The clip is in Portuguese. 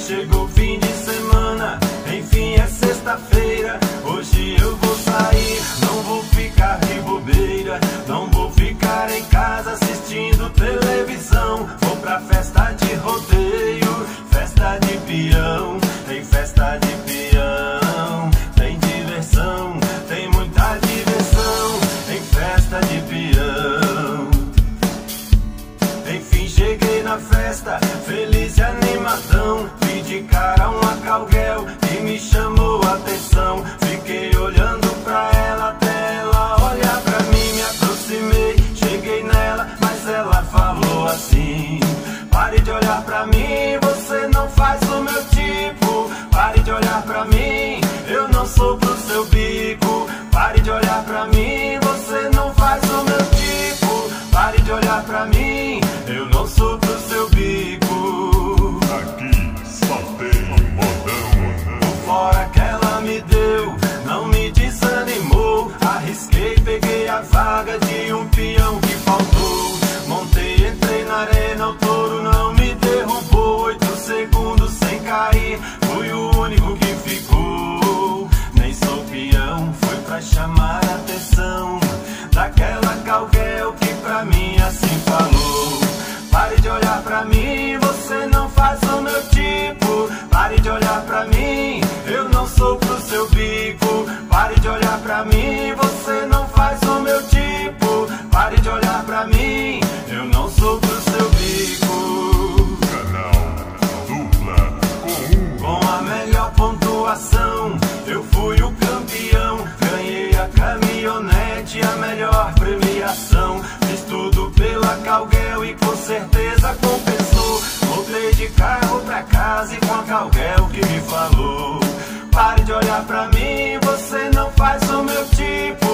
chegou o fim de semana, enfim é sexta-feira. Hoje eu vou sair, não vou ficar de bobeira, não vou ficar em casa assistindo televisão. Vou pra festa de rodeio, festa de peão. Tem festa de peão, tem diversão, tem muita diversão em festa de peão. Enfim cheguei na festa, feliz e animadão. Vi de cara uma cowgirl que me chamou a atenção. Fiquei olhando pra ela até ela olhar pra mim. Me aproximei, cheguei nela, mas ela falou assim: pare de olhar pra mim, você não faz o meu tipo. Pare de olhar pra mim, eu não sou pro seu bico. Pare de olhar pra mim, você não faz o meu tipo. Pare de olhar pra mim, eu não sou pro seu bico. Aqui só tem modão. O fora que ela me deu não me desanimou. Arrisquei, peguei a vaga de um peão que faltou. Montei, entrei na arena, o touro não me derrubou. 8 segundos sem cair, fui o único que ficou. Nem sou peão, foi pra chamar a atenção daquela cowgirl que pra mim assim falou: pare de olhar pra mim, você não faz o meu tipo. Pare de olhar pra mim, eu não sou pro seu bico. Pare de olhar pra mim, você não faz o meu tipo. Pare de olhar pra mim, eu não sou pro seu bico. Canal Dupla Com a melhor pontuação, eu fui o campeão. Ganhei a caminhonete, a melhor premiação. Fiz tudo pela cowgirl e com certeza compensou. Voltei de carro pra casa e com a cowgirl que me falou: pare de olhar pra mim, você não faz o meu tipo.